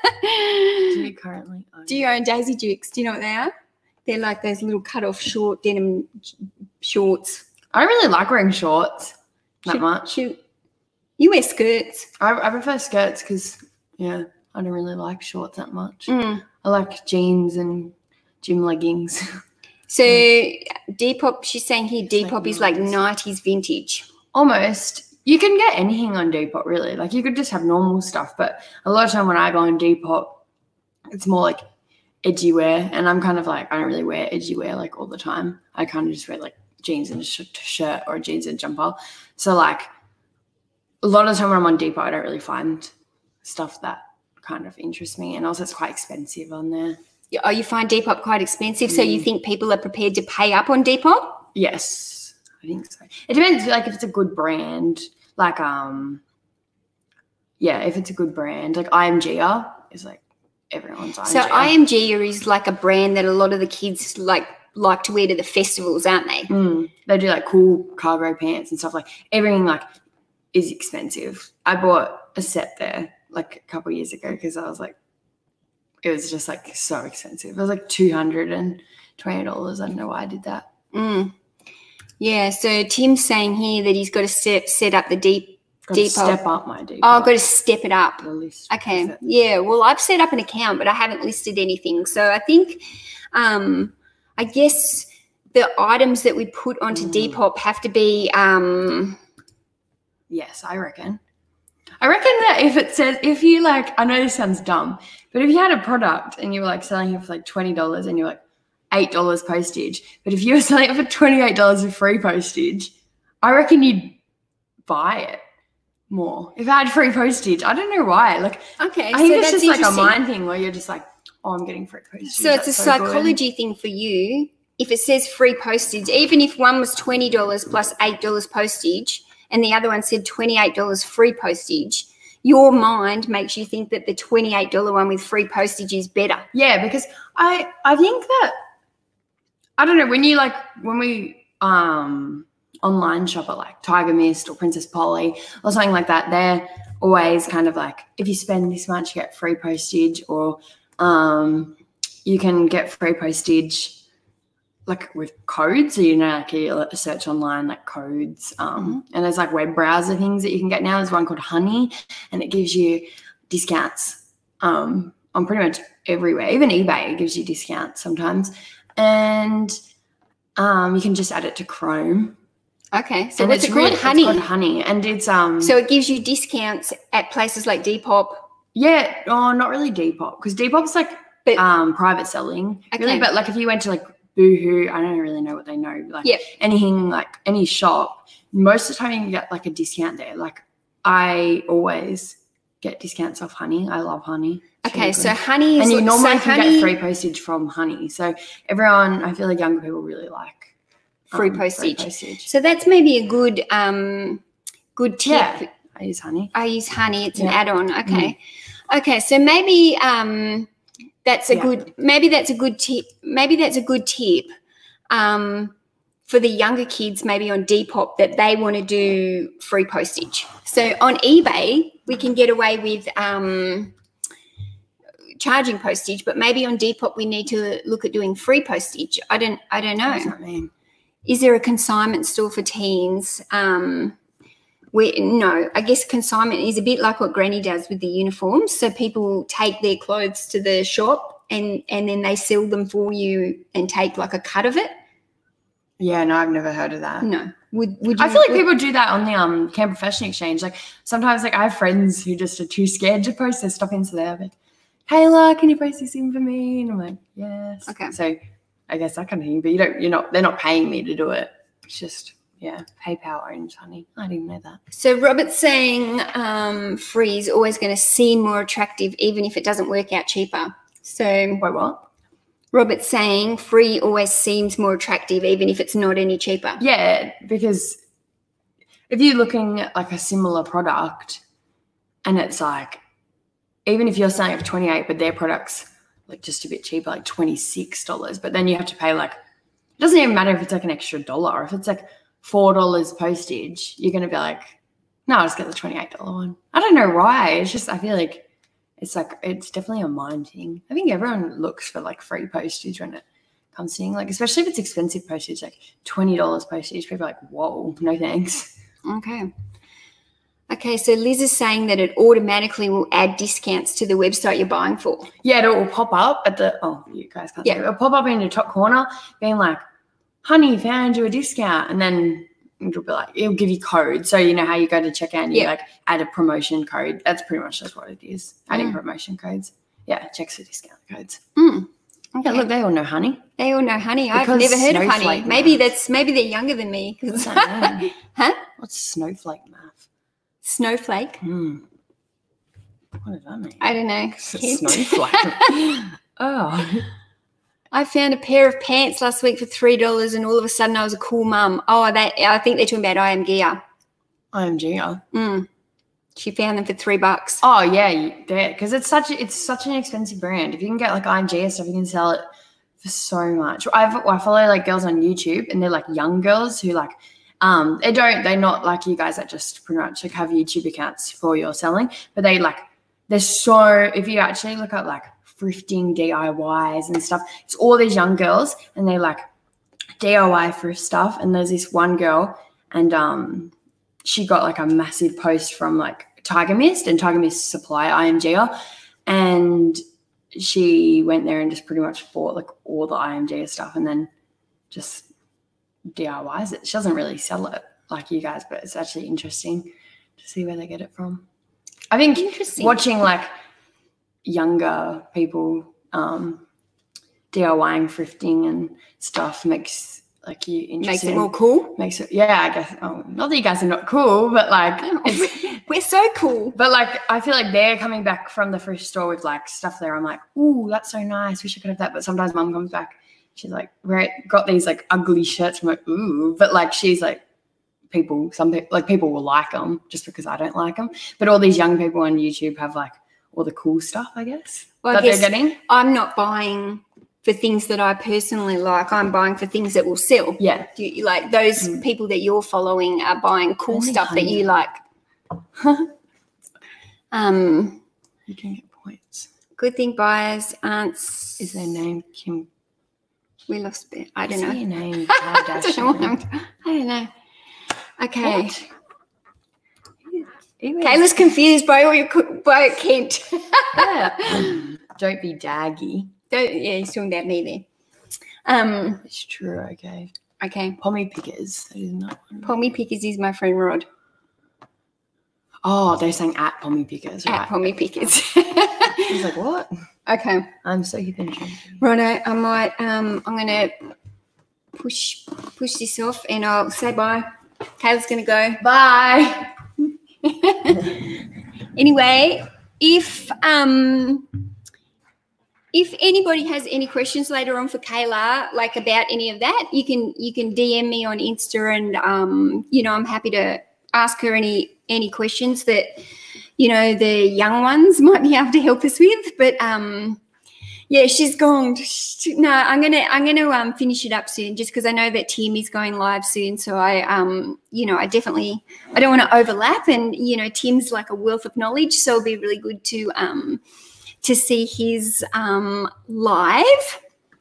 Do you currently own? Do you own Daisy Dukes? Do you know what they are? They're like those little cut-off short denim shorts. I don't really like wearing shorts that much. You wear skirts. I prefer skirts because, I don't really like shorts that much. I like jeans and gym leggings. So Depop, she's saying here Depop is like 90s vintage. Almost. You can get anything on Depop, really. Like you could just have normal stuff, but a lot of time when I go on Depop, it's more like edgy wear, and I'm kind of like, I don't really wear edgy wear like all the time. I kind of just wear like jeans and a shirt or jeans and jumper. So like a lot of the time when I'm on Depop, I don't really find stuff that kind of interests me, and also it's quite expensive on there. Oh, you find Depop quite expensive, so you think people are prepared to pay up on Depop? Yes, I think so. It depends, like if it's a good brand, like if it's a good brand, like IMGR is like everyone's IMGR. So IMGR is like a brand that a lot of the kids like to wear to the festivals, aren't they? They do like cool cargo pants and stuff. Like everything like is expensive. I bought a set there like a couple of years ago because I was like, it was just like so expensive. It was like $220. I don't know why I did that. Yeah. So Tim's saying here that he's got to set up the Depop. Step up my Depop. Oh, I've got to step it up. Okay. Yeah. Well, I've set up an account, but I haven't listed anything. So I think, I guess the items that we put onto Depop have to be. Yes, I reckon. I reckon that if you like, I know this sounds dumb, but if you had a product and you were like selling it for like $20 and you're like $8 postage, but if you were selling it for $28 with free postage, I reckon you'd buy it more. If I had free postage, I don't know why. Like, okay, I think it's just like a mind thing where you're just like, oh, I'm getting free postage. So it's a psychology thing for you. If it says free postage, even if one was $20 plus $8 postage, and the other one said $28 free postage, your mind makes you think that the $28 one with free postage is better. Yeah, because I think that, I don't know, when we online shop at like Tiger Mist or Princess Polly or something like that, they're always kind of like, if you spend this much, you get free postage, or you can get free postage like with codes. So, like you search online like codes, and there's like web browser things that you can get now. There's one called Honey, and it gives you discounts on pretty much everywhere. Even eBay gives you discounts sometimes, and you can just add it to Chrome. Okay, so what's it called? Honey. It's called Honey, and it's so it gives you discounts at places like Depop. Yeah, not really Depop, because Depop's like private selling, really. But like if you went to like Boohoo, I don't really know what they know. Like anything, like any shop, most of the time you can get like a discount there. Like I always get discounts off Honey. I love Honey. Okay, so Honey is, and you normally can get free postage from Honey. So everyone, I feel like younger people really like free postage. So that's maybe a good tip. Yeah, I use Honey. It's an add-on. Okay. Okay, so maybe that's a good tip. Maybe that's a good tip for the younger kids, maybe on Depop, that they want to do free postage. So on eBay, we can get away with charging postage, but maybe on Depop we need to look at doing free postage. I don't know. What does that mean? Is there a consignment store for teens? No, I guess consignment is a bit like what Granny does with the uniforms. So people take their clothes to the shop and then they sell them for you and take like a cut of it. Yeah, no, I've never heard of that. No. Would you, I feel like people do that on the Canberra Fashion Exchange. Like sometimes, like I have friends who just are too scared to post their stuff into there. Like, Taylor, can you post this in for me? And I'm like, yes. Okay. So I guess that kind of thing. But they're not paying me to do it. It's just, PayPal owns Honey. I didn't know that. So Robert's saying free is always going to seem more attractive even if it doesn't work out cheaper. So wait, what? Robert's saying free always seems more attractive even if it's not any cheaper. Yeah, because if you're looking at like a similar product and it's like, even if you're selling it for $28, but their product's like just a bit cheaper, like $26, but then you have to pay like, it doesn't even matter if it's like an extra dollar, or if it's like $4 postage, you're going to be like, no, I'll just get the $28 one. I don't know why. It's just, I feel like it's definitely a mind thing. I think everyone looks for like free postage when it comes to, like, especially if it's expensive postage, like $20 postage, people are like, whoa, no thanks. Okay, so Liz is saying that it automatically will add discounts to the website you're buying for. Yeah, it will pop up at the, you guys can't see it. It'll pop up in the top corner being like, Honey, found you a discount. And then it'll be like, it'll give you codes. So you know how you go to checkout and you like add a promotion code. That's pretty much just what it is, adding promotion codes. Yeah, checks for discount codes. Okay. Yeah, look, they all know Honey. They all know Honey. I've never heard of Honey. Maybe they're younger than me. What's that mean? Huh? What's snowflake math? Snowflake? What does that mean? I don't know. Snowflake. Oh. I found a pair of pants last week for $3 and all of a sudden I was a cool mum. Oh, I think they're talking about I Am Gear. I Am Gear? She found them for $3. Oh, yeah, because it's such an expensive brand. If you can get like I Am Gear stuff, you can sell it for so much. I follow like girls on YouTube, and they're like young girls who like they're not like you guys that just pretty much like have YouTube accounts for your selling, but they're so, if you actually look at like thrifting DIYs and stuff, it's all these young girls and they like DIY thrift stuff. And there's this one girl and she got like a massive post from like Tiger Mist and Tiger Mist supply IMGer, and she went there and just pretty much bought like all the IMGer stuff and then just DIYs it. She doesn't really sell it like you guys, but it's actually interesting to see where they get it from. I think watching like younger people DIYing, thrifting and stuff makes like you interested. Makes it more cool? Makes it, yeah, I guess. Not that you guys are not cool, but like we're so cool. But like I feel like they're coming back from the thrift store with like stuff there. I'm like, ooh, that's so nice. Wish I could have that. But sometimes mum comes back, she's like, got these like ugly shirts. I'm like, ooh, but like she's like, some people will like them just because I don't like them. But all these young people on YouTube have like all the cool stuff, I guess, that they're getting. I'm not buying for things that I personally like. I'm buying for things that will sell. Yeah. Like those people that you're following are buying cool stuff that you like. You can get points. Good thing buyers aren't. Is their name Kim? We lost it. I don't know. Your name? I don't know. Okay. What? Kayla's confused by Kent. Yeah. Don't be daggy. Yeah, he's talking about me there. It's true. Okay. Okay. Pommy pickers. That is not one. Pommy pickers is my friend Rod. Oh, they're saying at pommy pickers. Right. At pommy pickers. I was like, what? Okay. I'm so hip and trendy. Righto, I might. I'm gonna push this off, and I'll say bye. Kayla's gonna go. Bye. Anyway, if anybody has any questions later on for Kayla, like about any of that, you can DM me on Insta, and I'm happy to ask her any questions that the young ones might be able to help us with. But yeah, she's gone. No, I'm gonna finish it up soon, just because I know that Tim is going live soon. So I I don't want to overlap, and Tim's like a wealth of knowledge, so it'll be really good to see his live.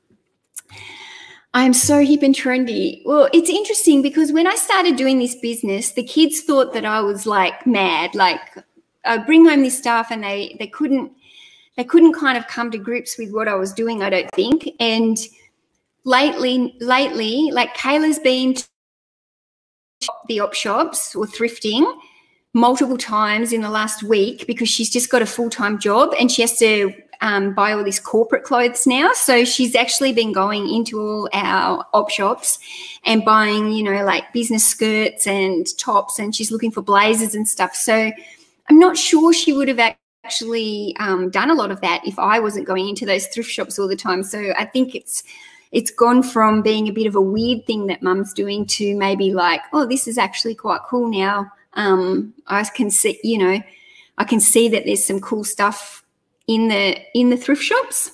I'm so hip and trendy. Well, it's interesting because when I started doing this business, the kids thought that I was like mad. Like I'd bring home this stuff, and they couldn't kind of come to grips with what I was doing, I don't think. And lately, like Kayla's been to the op shops or thrifting multiple times in the last week because she's just got a full-time job and she has to buy all these corporate clothes now. So she's actually been going into all our op shops and buying, like business skirts and tops, and she's looking for blazers and stuff. So I'm not sure she would have actually done a lot of that if I wasn't going into those thrift shops all the time. So I think it's gone from being a bit of a weird thing that mum's doing to maybe like, oh, this is actually quite cool now. I can see, I can see that there's some cool stuff in the thrift shops.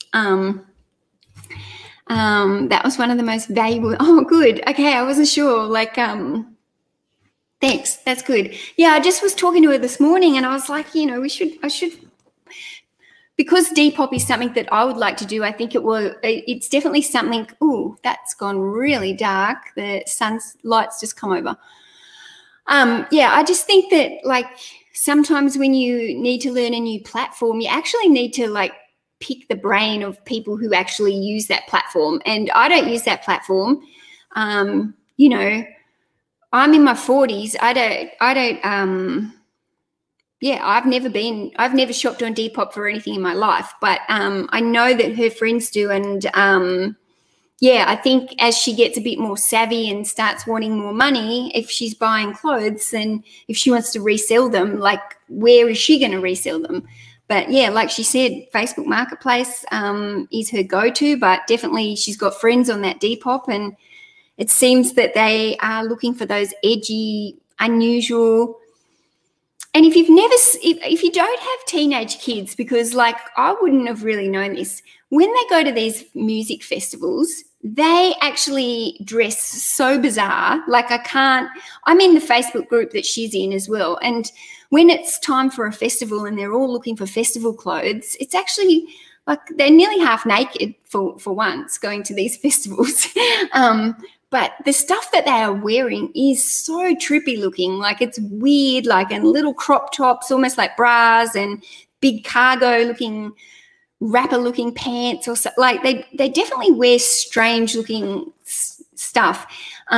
That was one of the most valuable. Oh, good. Okay, I wasn't sure. Like, thanks. That's good. Yeah, I just was talking to her this morning, and I was like, I should, because Depop is something that I would like to do. I think it's definitely something. Oh, that's gone really dark. The sun's lights just come over. Yeah, I just think that like sometimes when you need to learn a new platform, you actually need to like pick the brain of people who actually use that platform. And I don't use that platform. I'm in my 40s. I've never shopped on Depop for anything in my life, but I know that her friends do. And I think as she gets a bit more savvy and starts wanting more money, if she's buying clothes, then if she wants to resell them, like where is she going to resell them? But yeah, like she said, Facebook Marketplace is her go-to, but definitely she's got friends on that Depop, and it seems that they are looking for those edgy, unusual. And if you don't have teenage kids, because like I wouldn't have really known this, when they go to these music festivals, they actually dress so bizarre. Like I'm in the Facebook group that she's in as well. And when it's time for a festival and they're all looking for festival clothes, it's actually like they're nearly half naked for once going to these festivals. But the stuff that they are wearing is so trippy looking. Like it's weird, like and little crop tops, almost like bras, and big cargo looking, rapper looking pants, or so. Like they definitely wear strange looking stuff.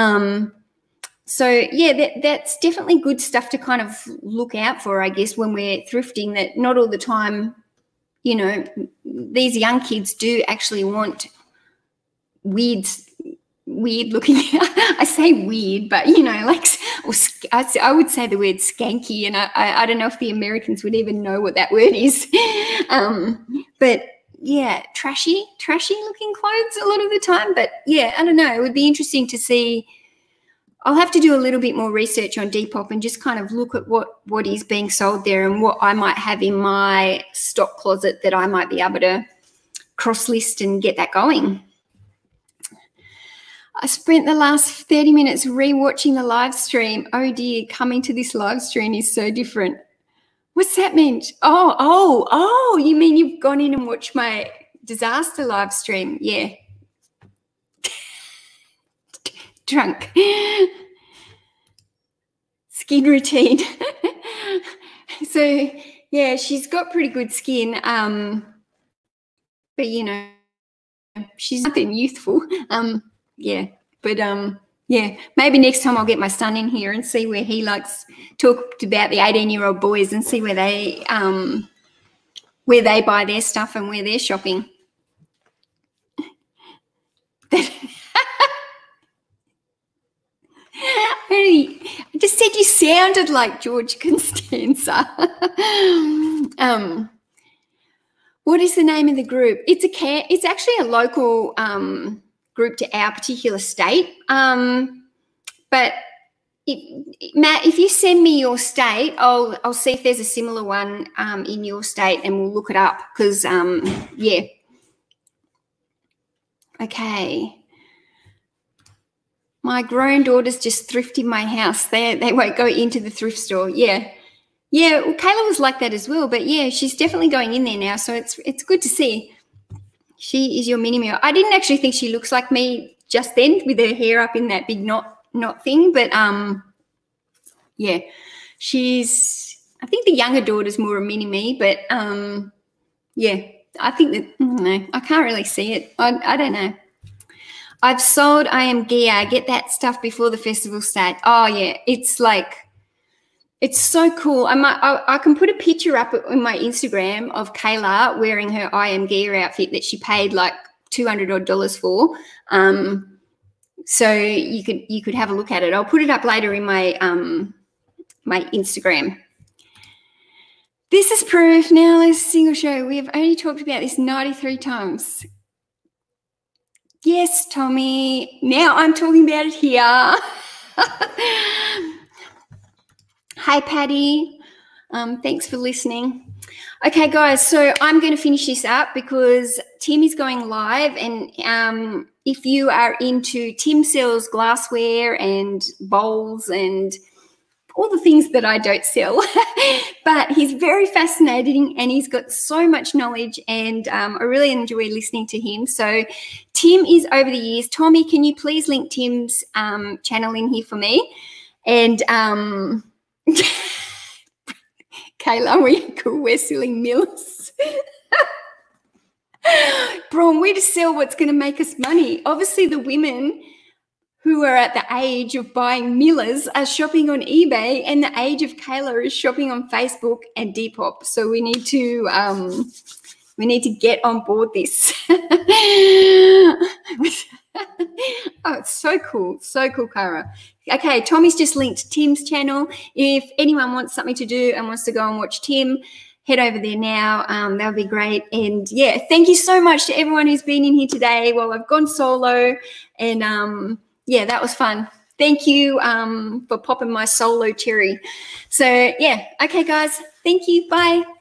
So yeah, that's definitely good stuff to kind of look out for, I guess, when we're thrifting. That not all the time, these young kids do actually want weird looking. I say weird, but I would say the word skanky, and I don't know if the Americans would even know what that word is. But yeah, trashy looking clothes a lot of the time. But yeah, I don't know. It would be interesting to see. I'll have to do a little bit more research on Depop and just kind of look at what is being sold there and what I might have in my stock closet that I might be able to cross list and get that going. I spent the last 30 minutes rewatching the live stream. Oh dear, coming to this live stream is so different. What's that mean? Oh, you mean you've gone in and watched my disaster live stream? Yeah. Drunk. Skin routine. So, yeah, she's got pretty good skin. But, you know, she's nothing youthful. Yeah, but yeah, maybe next time I'll get my son in here and see where he likes talk about the 18-year-old boys and see where they buy their stuff and where they're shopping. I just said you sounded like George Constanza. What is the name of the group? It's actually a local group to our particular state. But Matt, if you send me your state, I'll see if there's a similar one in your state, and we'll look it up because yeah. Okay. My grown daughters just thrifted my house. They won't go into the thrift store. Yeah. Yeah, well, Kayla was like that as well, but yeah, she's definitely going in there now, so it's good to see. She is your mini me. I didn't actually think she looks like me just then with her hair up in that big knot thing, but yeah, I think the younger daughter's more a mini me, but yeah, I think that, no, I can't really see it. I don't know. I've sold I Am Gear. Get that stuff before the festival start. Oh yeah, it's like, it's so cool. I can put a picture up on my Instagram of Kayla wearing her I Am Gear outfit that she paid like $200 odd for. So you could have a look at it. I'll put it up later in my my Instagram. This is proof. Now let's single show. We have only talked about this 93 times. Yes, Tommy. Now I'm talking about it here. Hi, Patty. Thanks for listening. Okay, guys, so I'm going to finish this up because Tim is going live, and if you are into Tim sells glassware and bowls and all the things that I don't sell, but he's very fascinating and he's got so much knowledge, and I really enjoy listening to him. So Tim is over the years. Tommy, can you please link Tim's channel in here for me? And Kayla, we're cool. We're selling mills. Bron, we just sell what's going to make us money. Obviously, the women who are at the age of buying millers are shopping on eBay, and the age of Kayla is shopping on Facebook and Depop. So we need to get on board this. Oh, it's so cool. So cool, Cara. Okay, Tommy's just linked Tim's channel. If anyone wants something to do and wants to go and watch Tim, head over there now. That would be great. And, yeah, thank you so much to everyone who's been in here today while I've gone solo. And, yeah, that was fun. Thank you for popping my solo cherry. So, yeah, okay, guys. Thank you. Bye.